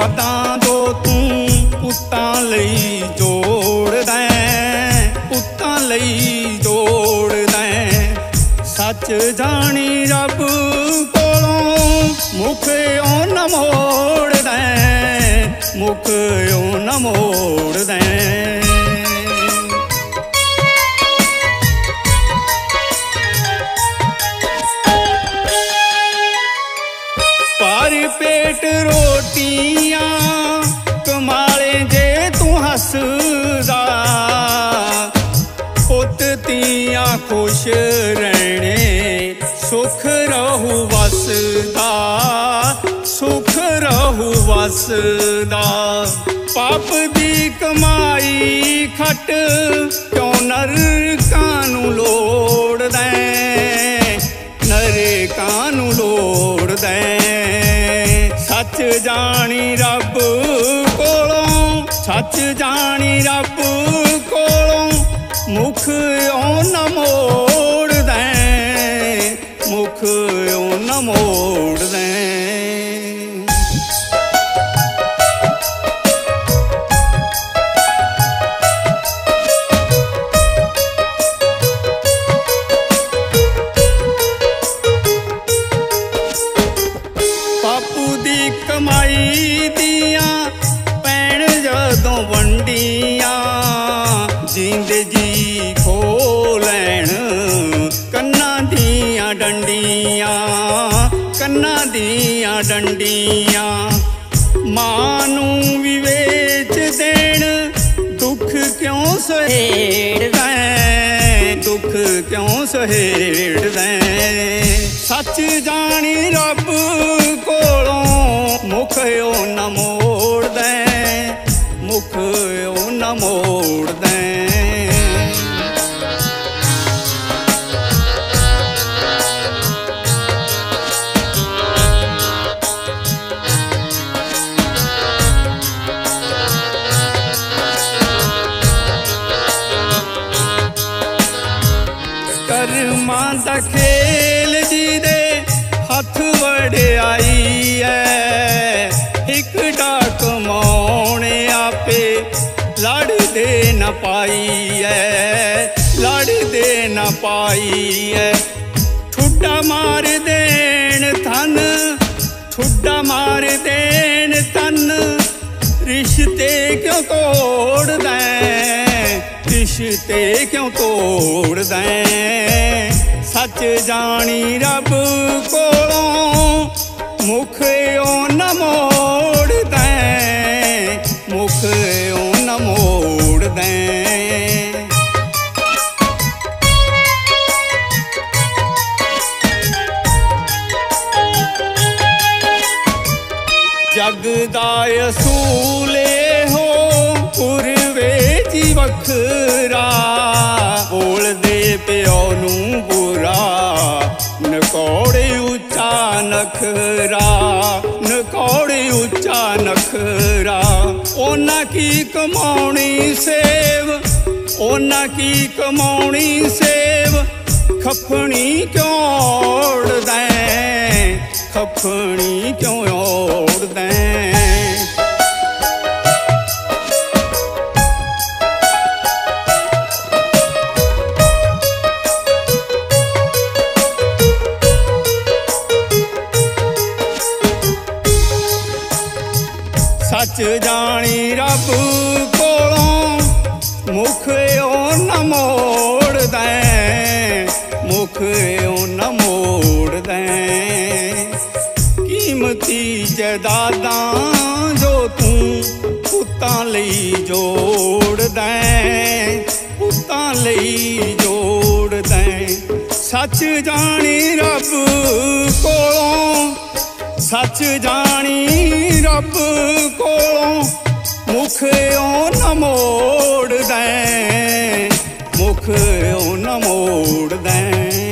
जायदादां जो तू पुत्तां लई जोड़दा पुत्तां लई जोड़दा सच जानी रब कोलों मुख ओ न मोड़दा मुख ओ न मोड़दा पेट रोटियां कमाले जे तू हसदा पुत तियां खुश रहने सुख रहू वसदा सुख रहू वसदा पाप दी कमाई खट क्यों नरकां नूं लोड़दा नरकां नूं लोड़दा सच जानी रब कोलों सच जानी रब कोलों मुख ओ न मोड़दा मुख ओ न मोड़दा कमाई दिया पैण जदों वंडियां जींदे जी खो लैण कन्नां दियां डंडियां कन्नां दियां डंडियां मां नूं भी वेच देण दुख क्यों सहेड़दा दुख क्यों सहेड़दा सच जानी रब कोलों मुख ओ न मोड़दा मुख ओ न मोड़दा कर्मां दा खेल जी दे हथ वड़ियाई एक डाक मौने आपे लड़ दे न पाई लड़ दे न पाई ठुड्डा मार देन थन ठुड्डा मार देन तन रिश्ते क्यों तोड़दा रिश्ते क्यों तोड़दा सच जानी रब कोलों मुख ओ न मोड़दा मुख ओ न मोड़दा जग दा असूले हो पुरवे जी वखरा बोलदे प्यो नूं बुरा नकौड़े उच्चा नखरा नकौड़े उच्चा नखरा ओना की कमाउणी सेव ओना की कमाउणी सेव खपनी क्यों ओढ़दा खपनी क्यों ओढ़दा सच जानी रब कोलों मुख ओ न मोड़दा मुख ओ न मोड़दा कीमती जायदादां जो तू पुत्तां लई जोड़दा पुत्तां लई जोड़दा सच जानी रब कोलों सच जानी रब कोलों मुख ओ न मोड़दा मुख ओ न मोड़दा